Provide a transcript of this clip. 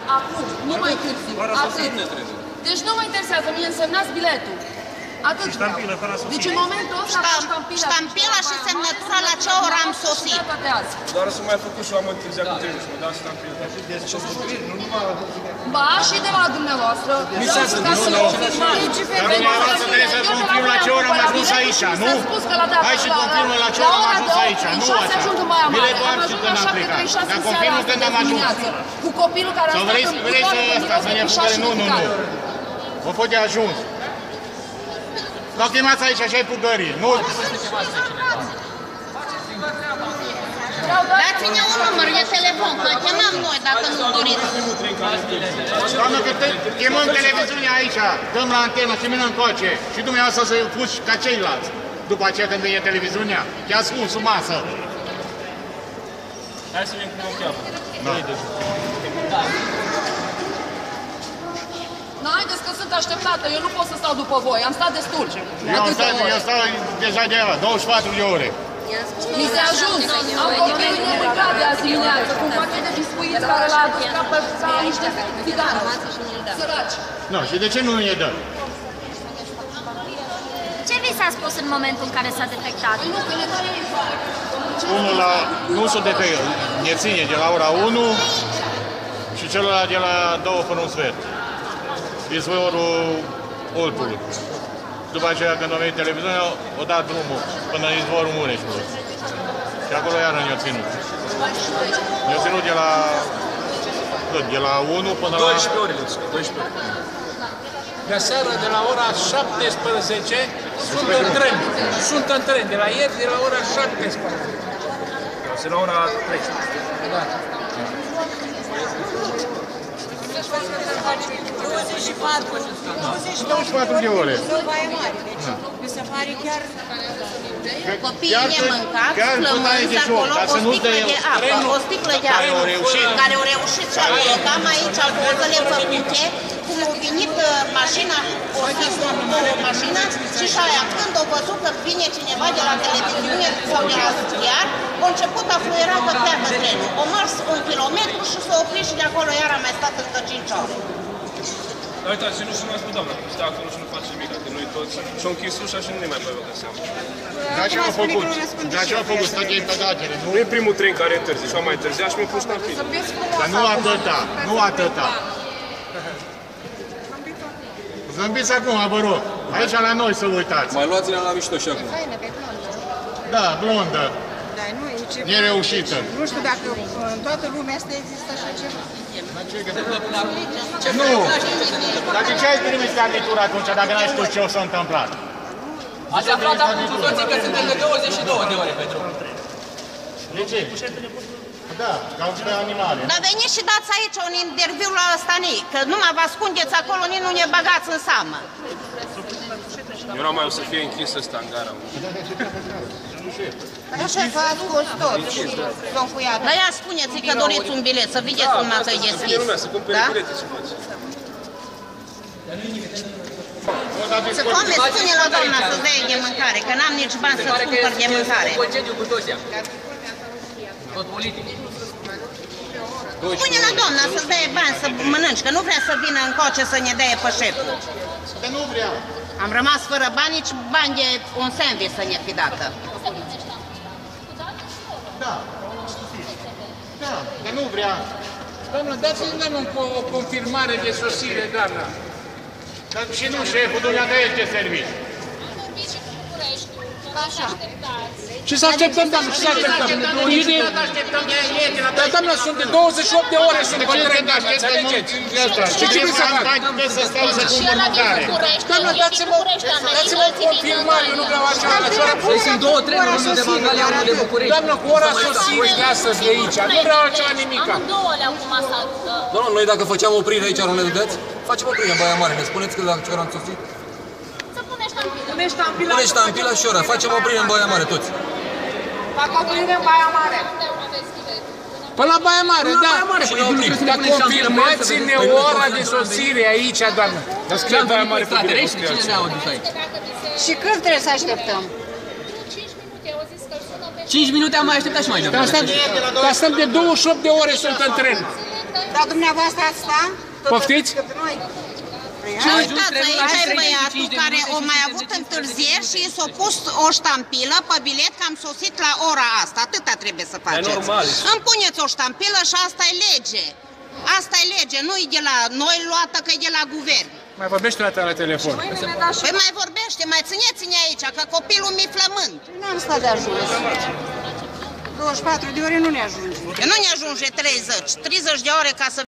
Acum, nu mai târziu. Atât. Deci nu mă interesează, mie însemnați biletul. Atât vreau. Deci în momentul ăsta ștampila și semnătura la ce oră am sosit. Doar să mai făcut și eu am întârziat cu 30, mă dați ștampila. Ba, și de la dumneavoastră. Mi s-a spus, nu. Dar dumneavoastră trebuie să confirm la ce oră am ajuns aici, nu? Hai și confirmă la ce oră am ajuns aici, nu așa. Biletul am și când am plecat. Dar confirmă când am ajuns. Cu copilul care a stat în vrei să ne fugă, nu. Vă pot de ajuns. L-au chemat aici, așa-i pugărie, nu? Dați-ne un număr de telefon, că chemăm noi dacă nu doriți. Doamnă, că chemăm televiziunea aici, dăm la antenă, și mine încoace. Și dumneavoastră să fugi ca ceilalți. După aceea când vine televiziunea, i-a spus sub masă. Hai să vedem cum o cheamă. Haideți că sunt așteptată, eu nu pot să stau după voi, am stat destul. Eu stau deja de 24 de ore. Mi se ajuns, am copilul nemâncat de azi dimineață, cu un pachet de biscuiți care l-a adus ca niște fidane, săraci. Nu, și de ce nu ne dă? Ce vi s-a spus în momentul în care s-a detectat? Unul la... nu s-o detectat, ne ține de la ora 1 și celălalt de la 2 până un sfert. Izvorul Oltului. După aceea, când a venit televiziunea, o dat drumul până în izvorul Mureșului. Și acolo iară ne-o ținut. Ne-o ținut de la... cât? De la 1 până la... 12 ore, 12 ore. De seară, de la ora 17, sunt în tren. Sunt în tren, de la ieri, de la ora 17. Sunt la ora 13. Da. 24 de ore. Mi se pare chiar... Copiii nemâncați, flămânzi acolo, o sticlă de apă, o sticlă de apă, care au reușit să alocam aici pozele făcute, cum a venit mașina, o scris o mașină și și-aia, când au văzut că vine cineva de la televiziune sau de la ziar, a început a fluiera că pleacă trenul. O mers 1 kilometru și s-a oprit și de acolo iar a mai stat încă 5 ore. Uitați, și nu sunați pe doamna, că stă acolo și nu face nimic, că noi toți și-au închis ușa și nu ne mai băgă seama. Dar ce au făcut? Dar ce au făcut? Stătea pe datele, nu? Nu e primul tren care întârzi și am mai întârziat și mi-a pus ștampila. Dar nu atâta, nu atâta. Zâmbiți acum, vă rog. Aici la noi să uitați. Mai luați-ne la mișto și acum. Da, blondă. Da, nu, e ceva... Nereușită. Nu știu dacă în toată lumea asta există așa ceva. Nu! Dar de ce ai trimis garnitura atunci, dacă n-ai știut ce o s-a întâmplat? Ați aflat acum cu toții că suntem de 22 de ore pe drum. De ce? Da, ca pe animale. Dar veniți și dați aici un interviu la ăsta, că numai vă ascundeți acolo, nici nu ne băgați în seamă. Eu n-am mai o să fie închis ăsta în gara. Așa că a scos tot și s-o încuiat. Dar ia spuneți că doriți un bilet, să vedeți cum ați deschis. Să cumpere bilete și faci. Să come, spune la doamna să-ți dea de mâncare, că n-am nici bani să-ți cumpăr de mâncare. Concediu cu toți ea. Tot politic. Spune la doamna să-ți dea bani să mănânci, că nu vrea să vină încoace să ne dea pe șeful. Că nu vrea. Am rămas fără bani, nici bani de un sandwich să ne fi dată. Da. Da, că nu vrea. Doamnă, dați-mi o confirmare de sosire, doamna. Dar și nu, șeful, dumneavoastră este serviciu. Așa. Ce să așteptăm, doamnă, ce să așteptăm? Dar, doamnă, sunt de 28 de ore, sunt pe teren, doamnă, înțelegeți? Ce trebuie să fac? Să stau să cumpăr mâncare. Doamnă, dați-mă o confirmare, eu nu vreau așa. Păi sunt 2 trenuri, unul de Mangalia, unul de București. Doamnă, cu ora sosire de astăzi de aici, nu vreau așa nimica. Doamnă, noi dacă făceam oprire aici, nu ne dădeți? Facem oprire în Baia Mare, ne spuneți că la ce ora am sosit? Pune ștampila și ora, facem oprire în Baia Mare toți. Fac oprire în Baia Mare. Până la Baia Mare, da. Dar confirmați-ne ora de sosire aici, doamnă. Dar scrie Baia Mare pe bilet. Și când trebuie să așteptăm? 5 minute am mai așteptat și mai departe. Dar stăm de 28 de ore sunt în tren. Dar dumneavoastră ați sta? Poftiți? Uitați, aici e băiatul care a mai avut întârzieri și s-a pus o ștampilă pe bilet că am sosit la ora asta. Atâta trebuie să faceți. E normal. Îmi puneți o ștampilă și asta e lege. Asta e lege, nu e de la noi luată, că e de la guvern. Mai vorbește o dată la telefon. Păi mai vorbește, mai țineți-ne aici, că copilul mi-e flământ. N-am stat de ajuns. 24 de ore nu ne ajunge. Nu ne ajunge 30 de ore ca să